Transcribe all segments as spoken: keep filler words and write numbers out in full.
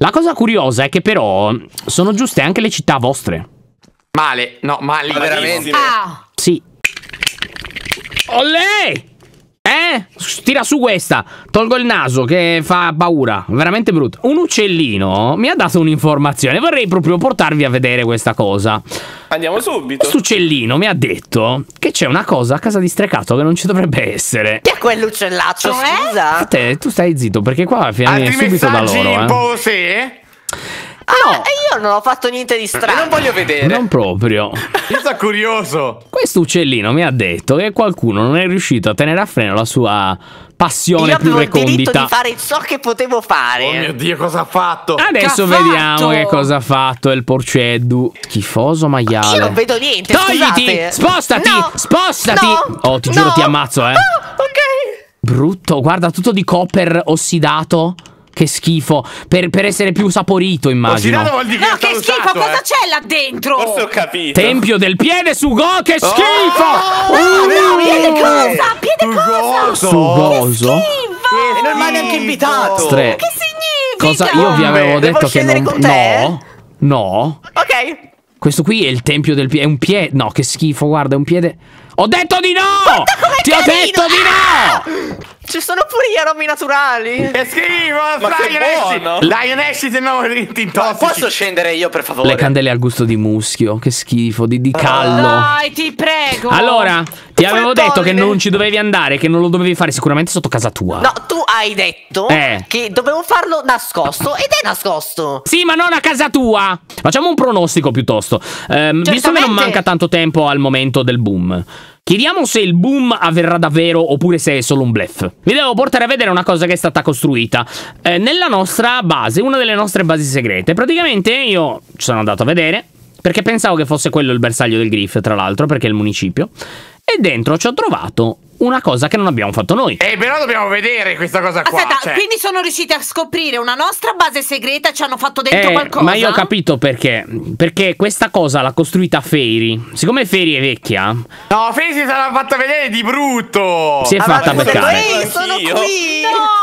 La cosa curiosa è che però sono giuste anche le città vostre. Male, no, male. Veramente? Ah. Sì. Olè! Eh? Tira su questa. Tolgo il naso che fa paura. Veramente brutto. Un uccellino mi ha dato un'informazione. Vorrei proprio portarvi a vedere questa cosa. Andiamo subito. Questo uccellino mi ha detto che c'è una cosa a casa di Strecato che non ci dovrebbe essere. Chi è quell'uccellaccio, Cioè? scusa? Te, tu stai zitto perché qua viene Altri subito da messaggi loro, un eh. po' se? Ah, No. e io non ho fatto niente di E strano. non voglio vedere. Non proprio. Io sono curioso. Questo uccellino mi ha detto che qualcuno non è riuscito a tenere a freno la sua passione Io più avevo il diritto recondita. di fare ciò che potevo fare. Oh mio Dio, cosa ha fatto? Adesso Che ha vediamo fatto? che cosa ha fatto il porceddu. Schifoso maiale. Io non vedo niente, Togliti! scusate. Spostati! No, Spostati! no, Oh, ti giuro no. ti ammazzo, eh. Ah, ok. Brutto, guarda, tutto di copper ossidato. Che schifo. Per, per essere più saporito, immagino. Ossidato vuol dire che No, è stato che schifo, usato, cosa eh. c'è là dentro? Forse ho capito. Tempio del piede su go, che schifo! Oh, Uh, No, piede cosa? Piede cosa? Sugoso. Schifo! E non mi ha neanche invitato. Stre- Che significa? Cosa? Io vi avevo Devo detto che scendere non. con te? No. No. Ok. Questo qui è il tempio del piede. È un piede. No, che schifo, guarda, è un piede. Ho detto di no! Ti ho carino! detto di no! Ci sono pure gli aromi naturali. Che schifo, Ma che Lion buono. Esci. Lion Esci, se no ti intossici. Posso scendere io, per favore? Le candele al gusto di muschio. Che schifo, di, di callo. Dai, ti prego. Allora, ti avevo fai detto che polline? non ci dovevi andare, che non lo dovevi fare sicuramente sotto casa tua. No, tu hai detto Eh. che dovevo farlo nascosto ed è nascosto. Sì, ma non a casa tua. Facciamo un pronostico piuttosto. Ehm, visto che non Certamente. manca tanto tempo al momento del boom, chiediamo se il boom avverrà davvero oppure se è solo un bluff. Vi devo portare a vedere una cosa che è stata costruita eh, nella nostra base, una delle nostre basi segrete. Praticamente io ci sono andato a vedere, perché pensavo che fosse quello il bersaglio del Griff, tra l'altro, perché è il municipio. E dentro ci ho trovato una cosa che non abbiamo fatto noi. Eh, però dobbiamo vedere questa cosa qua. Aspetta, cioè. quindi sono riusciti a scoprire una nostra base segreta e ci hanno fatto dentro Eh, qualcosa? ma io ho capito perché. Perché questa cosa l'ha costruita Fairy. Siccome Fairy è vecchia, No, Fesi si sarà fatta vedere di brutto. si è fatta Avanti, beccare. Ehi, sono Anch'io. qui.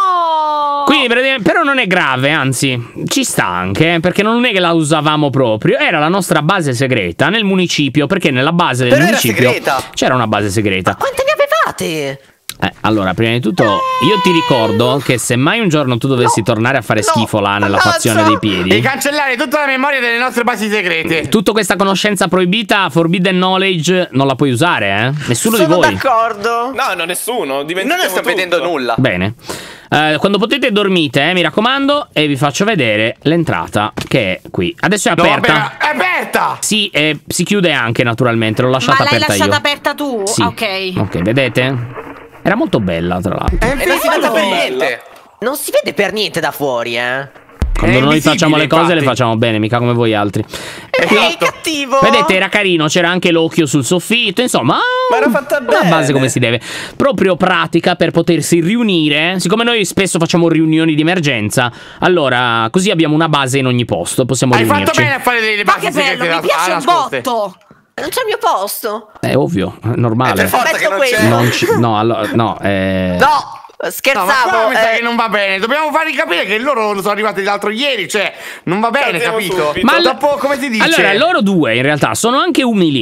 No! Quindi praticamente- però non è grave, anzi ci sta anche, eh, perché non è che la usavamo proprio, era la nostra base segreta nel municipio, perché nella base del Però era municipio segreta. c'era una base segreta. Quante ne avevate? Eh, allora, prima di tutto io ti ricordo che se mai un giorno tu dovessi tornare a fare no, schifo là nella ammazza. fazione dei Devi piedi, cancellare tutta la memoria delle nostre basi segrete. tutta questa conoscenza proibita, forbidden knowledge, non la puoi usare, eh? Nessuno Sono di voi. d'accordo. No, no, nessuno. Non ne sto vedendo nulla. Bene. Eh, quando potete dormite, eh, mi raccomando, e vi faccio vedere l'entrata che è qui. Adesso è No, aperta. vabbè, è aperta. Sì, e si chiude anche naturalmente, l'ho lasciata Ma l'hai aperta lasciata io. aperta tu? Sì. Ok. Ok, vedete? Era molto bella, tra l'altro. È E non si vede per invisibile. niente. Non si vede per niente da fuori, eh. Quando È noi invisibile, facciamo le cose le infatti. facciamo bene, mica come voi altri. È Esatto. cattivo. Vedete, era carino, c'era anche l'occhio sul soffitto, insomma, Ma era fatta una bene. base come si deve. Proprio pratica per potersi riunire. Siccome noi spesso facciamo riunioni di emergenza, allora così abbiamo una base in ogni posto, possiamo Hai fatto riunirci. bene a fare delle Ma basi che bello, segrete mi da- piace ah, un nascoste. botto. Non c'è il mio posto. È ovvio, è normale. Per forza Metto che non questo. c'è. Non ci- no, allora, no, eh... No, No, ma scherzavo. qua mi sa eh. che non va bene. Dobbiamo fargli capire che loro sono arrivati l'altro ieri. Cioè, non va bene, Andiamo capito? subito. Ma dopo, come si dice? allora, loro due in realtà sono anche umili.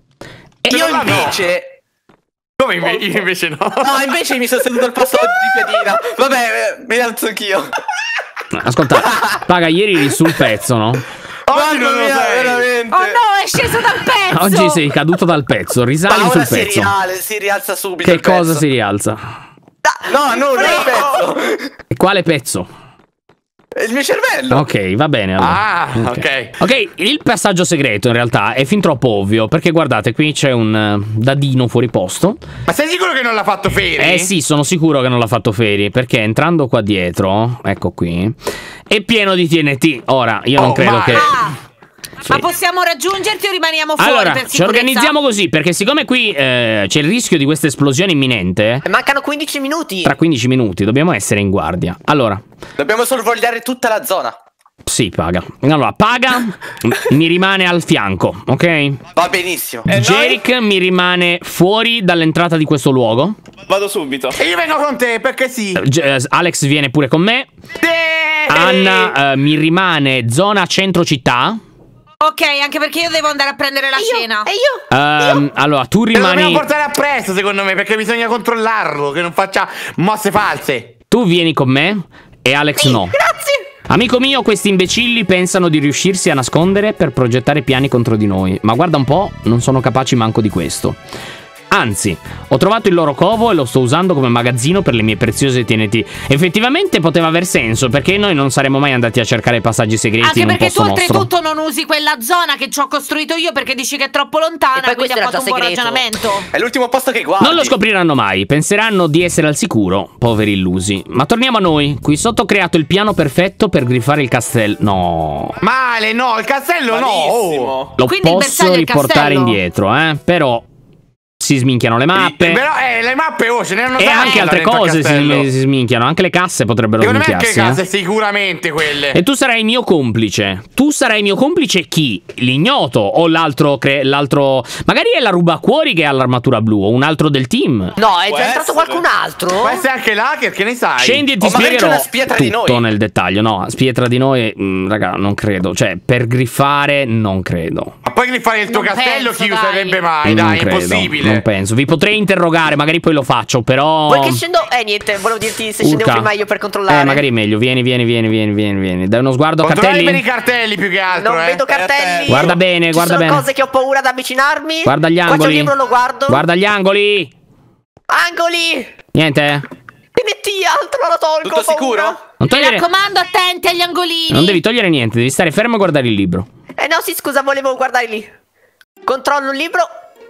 E Io no. invece. Come inve- io invece no? No, invece mi sono seduto al posto di piedina. Vabbè, eh, mi alzo anch'io. Ascolta, Paga, ieri eri sul pezzo, no? Oggi non lo mia, sei. veramente. Oh no, è sceso dal pezzo. Oggi sei caduto dal pezzo, Ma risali ora sul si, pezzo. riale, si rialza subito. Che il cosa pezzo. si rialza? No, no, non il pezzo. E quale pezzo? È il mio cervello. Ok, va bene. Allora. Ah, ok. Ok, il passaggio segreto in realtà è fin troppo ovvio. Perché guardate, qui c'è un eh, dadino fuori posto. Ma sei sicuro che non l'ha fatto Fairy? Eh sì, sono sicuro che non l'ha fatto Fairy. Perché entrando qua dietro, ecco qui, è pieno di T N T. Ora, io non Oh, credo ma- che. Ah, Sì. ma possiamo raggiungerti o rimaniamo fuori Allora, per ci sicurezza? organizziamo così. Perché siccome qui eh, c'è il rischio di questa esplosione imminente, Mancano quindici minuti. tra quindici minuti dobbiamo essere in guardia. Allora, Dobbiamo sorvegliare tutta la zona. sì, Paga. Allora, Paga m- mi rimane al fianco, ok? Va benissimo. E noi? Jerick mi rimane fuori dall'entrata di questo luogo. Vado subito. E io vengo con te perché sì. G- eh, Alex viene pure con me. Eh, Anna, uh, mi rimane zona centro città. Ok, anche perché io devo andare a prendere la E io? cena. E io? Um, allora, tu Lo dobbiamo rimani. portare appresso, secondo me, perché bisogna controllarlo, che non faccia mosse false. Tu vieni con me e Alex no. Grazie. Amico mio, questi imbecilli pensano di riuscirsi a nascondere per progettare piani contro di noi. Ma guarda un po', non sono capaci manco di questo. Anzi, ho trovato il loro covo e lo sto usando come magazzino per le mie preziose T N T. Effettivamente poteva aver senso, perché noi non saremmo mai andati a cercare passaggi segreti Anche in un perché tu posto nostro. oltretutto non usi quella zona che ci ho costruito io perché dici che è troppo E lontana, poi quindi questo ha era fatto un già buon segreto. ragionamento. È l'ultimo posto che guardi. Non lo scopriranno mai, penseranno di essere al sicuro, poveri illusi. Ma torniamo a noi. Qui sotto ho creato il piano perfetto per griffare il castello. No. Male, no, il castello no. Oh. Malissimo. Lo Quindi il posso bersaglio è il riportare castello? indietro, eh. Però si sminchiano le mappe. Però eh, le mappe, oh, ce n'erano E tante anche altre dentro al cose si, castello. si sminchiano. Anche le casse potrebbero Secondo me anche le sminchiarsi. case, eh. sicuramente quelle. E tu sarai mio complice. Tu sarai mio complice chi? L'ignoto o l'altro cre- l'altro magari è la rubacuori che ha l'armatura blu o un altro del team. No, è Può già entrato essere. qualcun altro? Può essere anche l'hacker, che ne sai? Scendi e ti O magari spiegherò c'è una spia tra di tutto noi. nel dettaglio. No, spia tra di noi, mm, raga, non credo. Cioè, per griffare non credo. Ma poi griffare il tuo Non castello penso, chi dai. userebbe mai? non Dai, è credo, impossibile. non penso. Vi potrei interrogare, magari poi lo faccio, però Vuoi che scendo? Eh, niente, volevo dirti se scendevo Urca. prima io per controllare. Eh, magari è meglio. Vieni, vieni, vieni, vieni, vieni, vieni. Dai uno sguardo a Controllali bene i cartelli. cartelli più che altro, Non eh. vedo cartelli. Guarda bene, Ci guarda sono bene. cose che ho paura ad avvicinarmi. Guarda gli Qua c'è un angoli. libro, lo guardo. Guarda gli angoli. Angoli. Niente? T N T, altro la tolgo. Tutto ho paura. sicuro? Non Mi togliere. raccomando, attenti agli angolini. Non devi togliere niente, devi stare fermo e guardare il libro. Eh no, sì, scusa, volevo guardare lì. Controllo un libro.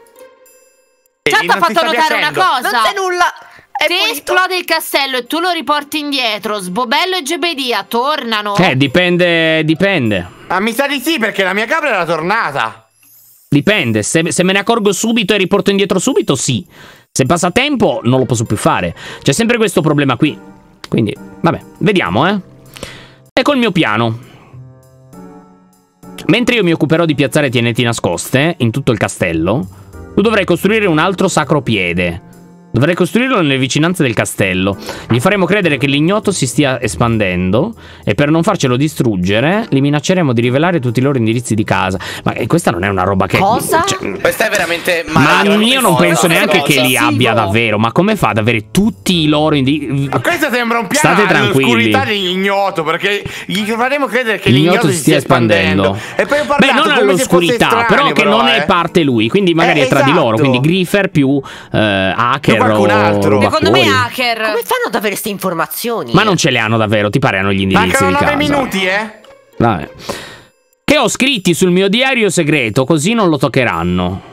Vedi, Chat ha non ti fatto sta notare una piacendo. cosa. Non c'è nulla. È Se pulito. esplode il castello e tu lo riporti indietro, Sbobello e Gebedia tornano. Eh, dipende, dipende. Ma mi sa di sì, perché la mia capra era tornata. Dipende, se, se me ne accorgo subito e riporto indietro subito, sì. Se passa tempo, non lo posso più fare. C'è sempre questo problema qui. Quindi, vabbè, vediamo, eh. Ecco il mio piano. Mentre io mi occuperò di piazzare T N T nascoste in tutto il castello, tu dovrai costruire un altro sacro piede. Dovrei costruirlo nelle vicinanze del castello. Gli faremo credere che l'ignoto si stia espandendo e per non farcelo distruggere li minacceremo di rivelare tutti i loro indirizzi di casa. Ma eh, questa non è una roba che... Cosa? cioè, Questa è veramente ma male. io non penso neanche che li abbia Sì, davvero. Ma come fa ad avere tutti i loro indirizzi? Ma questo sembra un piano State tranquilli. all'oscurità dell'ignoto, perché gli faremo credere che L'ignoto si stia espandendo. E poi ho Beh, parlato non come se fosse all'oscurità, estraneo, però che non eh. è parte lui. Quindi magari Eh, è tra di loro. esatto. Quindi Griffer più eh, hacker Più qualcun o altro. Secondo me è rubacuori. hacker. Come fanno ad avere queste informazioni? Ma non ce le hanno davvero, ti pare hanno gli indirizzi Mancano di nove casa. minuti, eh. Vabbè. Che ho scritti sul mio diario segreto, così non lo toccheranno.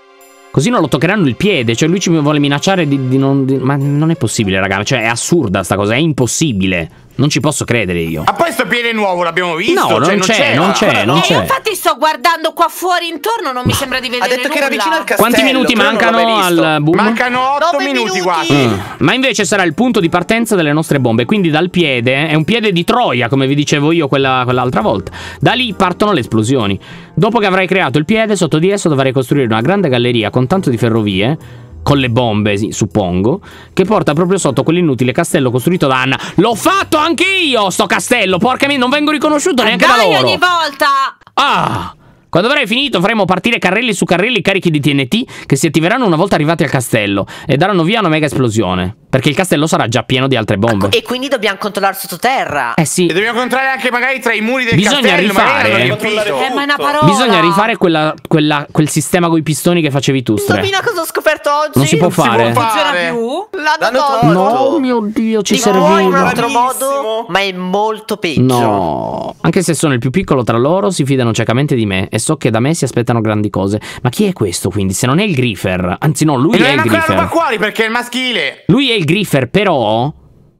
Così non lo toccheranno il piede. Cioè lui ci vuole minacciare di, di non... di- ma non è possibile, raga. Cioè è assurda sta cosa, è impossibile. Non ci posso credere io. Ma poi sto piede nuovo l'abbiamo visto? No, Cioè, non c'è, non c'è, non Eh, c'è. io infatti sto guardando qua fuori intorno, non mi sembra di Ha vedere detto che era nulla. vicino al castello. Quanti minuti però non l'ho mancano mai visto. al boom? Mancano otto Nove minuti, minuti. quasi. Mm. Ma invece sarà il punto di partenza delle nostre bombe. Quindi dal piede, è un piede di Troia, come vi dicevo io quella, quell'altra volta. Da lì partono le esplosioni. Dopo che avrai creato il piede, sotto di esso dovrai costruire una grande galleria con tanto di ferrovie, con le bombe, sì, suppongo, che porta proprio sotto quell'inutile castello costruito da Anna. L'ho fatto anche io, sto castello, porca mia, non vengo riconosciuto neanche da Dai, loro. ogni volta. Ah! Quando avrai finito faremo partire carrelli su carrelli carichi di T N T che si attiveranno una volta arrivati al castello e daranno via una mega esplosione, perché il castello sarà già pieno di altre bombe. E quindi dobbiamo controllare sottoterra. Eh sì, E dobbiamo controllare anche magari tra i muri del Bisogna castello. magari rifare. hanno riempito. Eh, ma è una parola. bisogna rifare quella, quella, quel sistema con i pistoni che facevi tu, Stre. Indovina cosa ho scoperto oggi? Non si può Non si può fare. fare. Funziona fare. più? L'hanno L'hanno tolto. tolto. No, mio Dio, ci Ti vuoi in un serviva. altro Bravissimo. modo, ma è molto peggio. No, anche se sono il più piccolo tra loro, si fidano ciecamente di me e so che da me si aspettano grandi cose. Ma chi è questo quindi? Se non è il Griffer, anzi no, lui E non è è il ancora roba Griffer. fuori perché è il maschile. Lui è il Griffer, però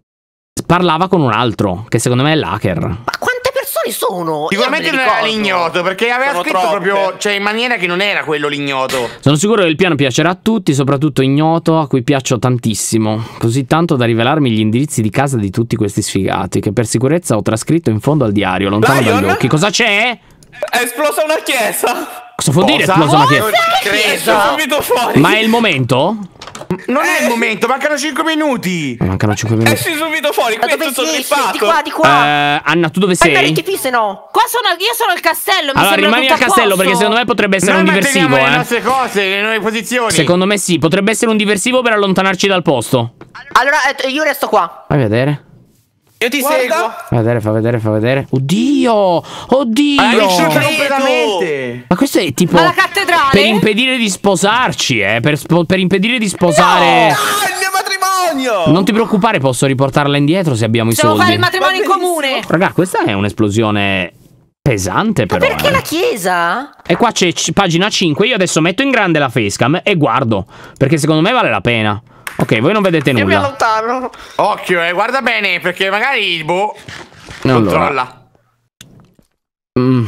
parlava con un altro, che secondo me è l'hacker. Ma quante persone sono? Sicuramente Io non me le era ricordo. l'ignoto, perché aveva Sono scritto troppe. proprio, cioè in maniera che non era quello l'ignoto. Sono sicuro che il piano piacerà a tutti, soprattutto ignoto, a cui piaccio tantissimo. Così tanto da rivelarmi gli indirizzi di casa di tutti questi sfigati, che per sicurezza ho trascritto in fondo al diario, lontano Lion? dagli occhi. Cosa c'è? È esplosa una chiesa. Cosa vuol dire Cosa? esplosa una chiesa? Credo. Subito fuori. Ma è il momento? Non è Eh. il momento, mancano cinque minuti. Mancano cinque minuti. Esci subito fuori, Da questo dove sono si esce? Di rippato. qua, di qua. Eh, Anna, tu dove Fai sei? rete fisse, no. Qua sono, io sono al castello, mi Allora sembra rimani tutto al a castello posto. perché secondo me potrebbe essere Noi un diversivo, manteniamo le eh. nostre cose, le nostre posizioni. Secondo me sì, potrebbe essere un diversivo per allontanarci dal posto. Allora, eh, io resto qua. Fai vedere. Io ti Guarda. seguo. Fa vedere, fa vedere, fa vedere. Oddio! Oddio! Hai riuscito credo. completamente. Ma questo è tipo Ma la cattedrale? per impedire di sposarci, eh, per, spo- per impedire di sposare. Ah, il mio matrimonio! Non ti preoccupare, posso riportarla indietro se abbiamo i Possiamo soldi. fare il matrimonio in Va benissimo. comune. Raga, questa è un'esplosione pesante però. Perché eh. la chiesa? E qua c'è c- pagina cinque. Io adesso metto in grande la facecam e guardo, perché secondo me vale la pena. Ok, voi non vedete Io mi nulla. allontano. Occhio, eh, guarda bene, perché magari, boh, Allora. controlla. Mm.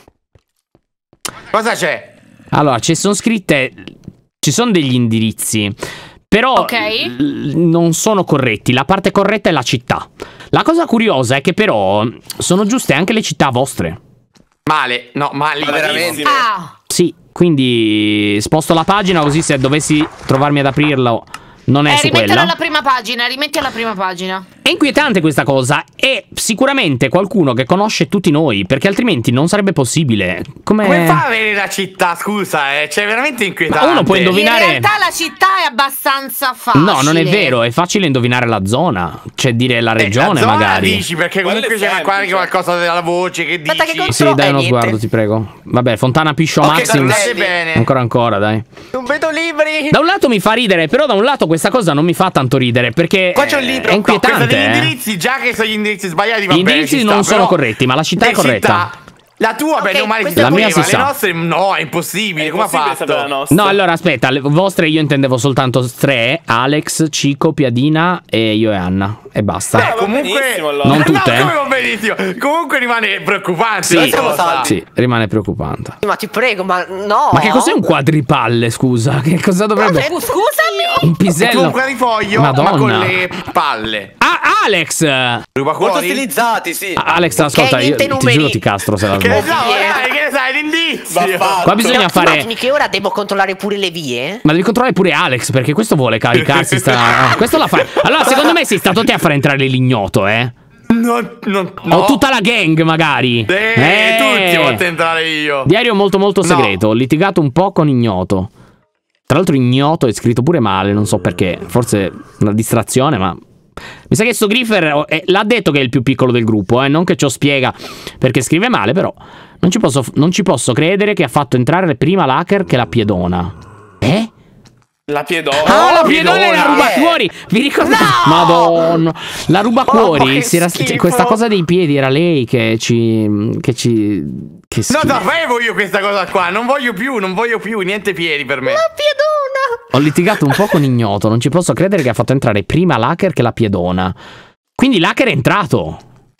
Cosa c'è? Allora, ci sono scritte. Ci sono degli indirizzi. Però Ok. l- non sono corretti. La parte corretta è la città. La cosa curiosa è che però sono giuste anche le città vostre. Male, no, male. Ma veramente? Ah, Sì, quindi sposto la pagina così se dovessi trovarmi ad aprirlo non è eh, su rimettila quella. alla prima pagina, rimetti alla prima pagina. È inquietante questa cosa e sicuramente qualcuno che conosce tutti noi, perché altrimenti non sarebbe possibile. Come, Come fa a avere la città, scusa, eh? Cioè, veramente inquietante. Ma uno può indovinare- In realtà la città è abbastanza facile. No, non è vero, è facile indovinare la zona, cioè dire la Eh, regione la zona magari. dici, perché Quello comunque è c'è semplice. anche qualcosa della voce che dici. Aspetta che Sì, contro- dai eh, uno niente. sguardo, ti prego. Vabbè, Fontana Piscio Ok, Maximus. Guardate Vedi? bene. Ancora ancora, dai. Non vedo libri. Da un lato mi fa ridere, però da un lato questa cosa non mi fa tanto ridere, perché Qua c'è un libro. è No, questi inquietante, degli eh. indirizzi, già che sono gli indirizzi sbagliati, va Gli bene, indirizzi ci non sta, sono però corretti, ma la città è le corretta. città- La tua, Ok, bene o male, si questa- La mia sapeva, si sa. le nostre no, è impossibile. È Come ha impossibile sapere la fatto? nostra. No, allora aspetta, le vostre io intendevo soltanto tre: Alex, Cico, Piadina e io e Anna. E basta. Beh, va comunque benissimo, allora. Non No, tutte, eh. come va benissimo? Comunque rimane preoccupante. Sì, la cosa. salvi. sì, rimane preoccupante. Ma ti prego, ma no. Ma che cos'è un quadripalle, scusa? Che cosa dovrebbe... Oh, scusami. Un È tu pisello? un quadrifoglio, ma Madonna. con le palle. Ah, Alex! Ruba Molto cuori? stilizzati, sì. Ah, Alex, ascolta, io niente ti numeri. giuro ti castro se la Che ne sbocco. so, magari, che ne sai, l'indizio. Va fatto. Qua bisogna No, ti fare... immagini che ora devo controllare pure le vie? Ma devi controllare pure Alex, perché questo vuole caricarsi sta... ah, questo la fa... Allora, secondo me sei stato te a far entrare l'ignoto, eh? Non, non, no. O tutta la gang, magari. Eh, tutti voglio entrare io. Diario molto molto No. segreto. Ho litigato un po' con ignoto. Tra l'altro ignoto è scritto pure male, non so perché. Forse una distrazione, ma... Mi sa che sto Griffer eh, l'ha detto che è il più piccolo del gruppo, eh? Non che ciò spiega perché scrive male, però non ci posso, non ci posso credere che ha fatto entrare prima l'hacker che la Piedona. Eh? La piedona. Ah, la Piedona è la rubacuori! Vi ricordate? Madonna! La rubacuori, Oh, si era- che schifo. questa cosa dei piedi era lei che ci... che ci... che No, schifo. sapevo io questa cosa qua. Non voglio più, non voglio più, niente piedi per me. Piedona. Ho litigato un po' con ignoto, non ci posso credere che ha fatto entrare prima l'hacker che la Piedona. Quindi l'hacker è entrato.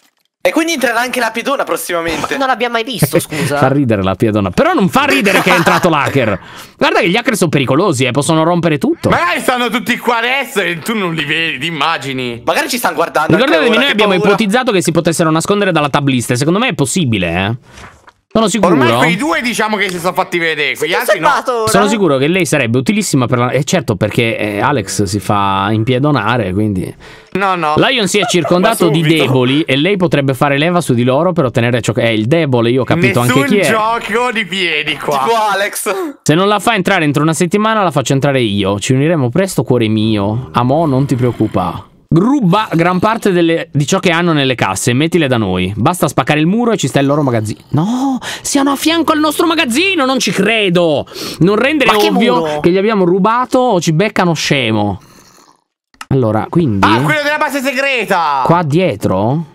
E quindi entrerà anche la piedona prossimamente. Non l'abbiamo mai visto, scusa. Fa ridere la Piedona. Però non fa ridere che è entrato l'hacker. Guarda che gli hacker sono pericolosi, eh, possono rompere tutto. Magari stanno tutti qua adesso e tu non li vedi, ti immagini. Magari ci stanno guardando. anche Ricordatevi, ora, noi che abbiamo paura. ipotizzato che si potessero nascondere dalla tablista. Secondo me è possibile, eh. Sono sicuro. Ormai quei due diciamo che si sono fatti vedere, quegli altri no. Osservato ora. Sono sicuro che lei sarebbe utilissima per la... Eh certo, perché eh, Alex si fa impiedonare, quindi... No, no. Lion si è circondato Ma di subito. deboli e lei potrebbe fare leva su di loro per ottenere ciò che è il debole. Io ho capito Nessun anche chi è. gioco di piedi qua. Tipo Alex. Se non la fa entrare entro una settimana, la faccio entrare io. Ci uniremo presto, cuore mio. Amo, non ti preoccupa. Ruba gran parte delle- di ciò che hanno nelle casse e mettile da noi. Basta spaccare il muro e ci sta il loro magazzino. No, siano a fianco al nostro magazzino, non ci credo. Non rendere Ma che ovvio muro? che gli abbiamo rubato o ci beccano scemo. Allora, quindi... Ah, quello della base segreta. Qua dietro?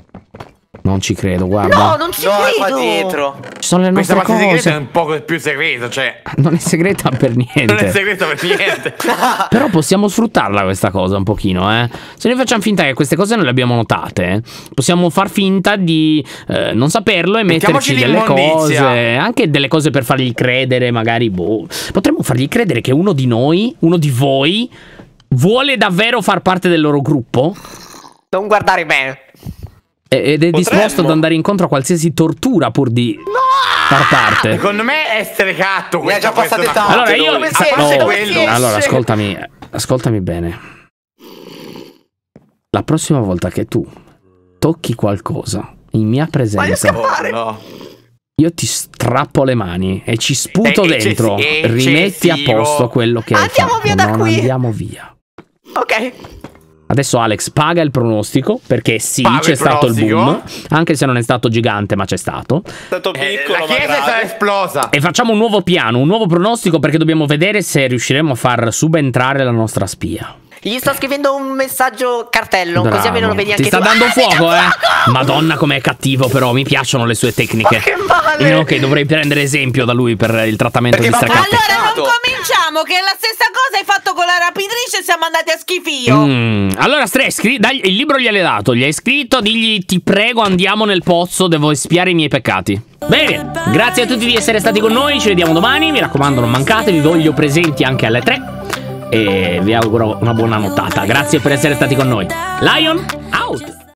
Non ci credo, guarda. No, non ci No, è credo. qua dietro. Ci sono le Questa nostre base segreta è cose. un po' più segreta, cioè. Non è segreta per niente. Non è segreta per niente. Però possiamo sfruttarla questa cosa un pochino, eh. Se noi facciamo finta che queste cose non le abbiamo notate, possiamo far finta di eh, non saperlo e Mettiamoci metterci delle l'immondizia. cose, anche delle cose per fargli credere, magari, boh. Potremmo fargli credere che uno di noi, uno di voi, vuole davvero far parte del loro gruppo Non guardare bene. e- ed è disposto ad andare incontro a qualsiasi tortura pur di far parte. Secondo me è stregato. Ne ha già questo- passate questo- tante. Allora io Come A parte siete? no, Come quello. siete? allora ascoltami, ascoltami bene. La prossima volta che tu tocchi qualcosa in mia presenza, scappare. Oh, no. io ti strappo le mani e ci sputo È dentro. eccessi- Rimetti a eccessivo. posto quello che hai Andiamo fatto. via da non qui. andiamo via. Ok. Adesso Alex paga il pronostico, perché sì, Paga c'è il stato il pronostico? boom, anche se non è stato gigante, ma c'è stato. È stato Eh, piccolo, la ma chiesa sarà grave. esplosa. E facciamo un nuovo piano, un nuovo pronostico, perché dobbiamo vedere se riusciremo a far subentrare la nostra spia. Gli sto scrivendo un messaggio cartello, Bravo. così almeno lo vedi anche Ti sta tu. dando Ah, fuoco, mi eh? dà fuoco! Madonna com'è cattivo, però mi piacciono le sue tecniche. Ma che male! Eh, ok, dovrei prendere esempio da lui per il trattamento Perché di va staccato. Allora non Peccato. cominciamo, che è la stessa cosa hai fatto con la rapitrice e siamo andati a schifio. Mm, allora, Stress, scri- dai, il libro gliel'hai dato, gli hai scritto, digli ti prego andiamo nel pozzo, devo espiare i miei peccati. Bene, grazie a tutti di essere stati con noi, ci vediamo domani, mi raccomando non mancate, vi voglio presenti anche alle tre e vi auguro una buona nottata. Grazie per essere stati con noi. Lion, out!